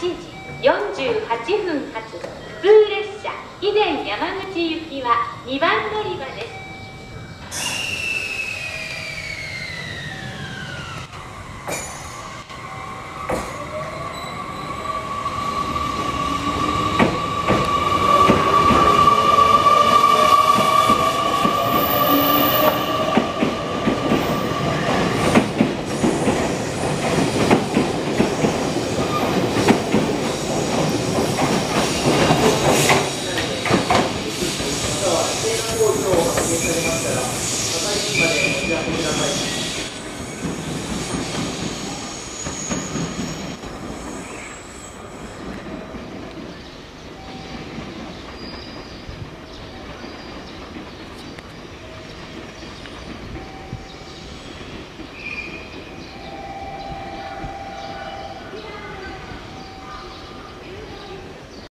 時48分発普通列車肥前山口行きは2番乗り場です。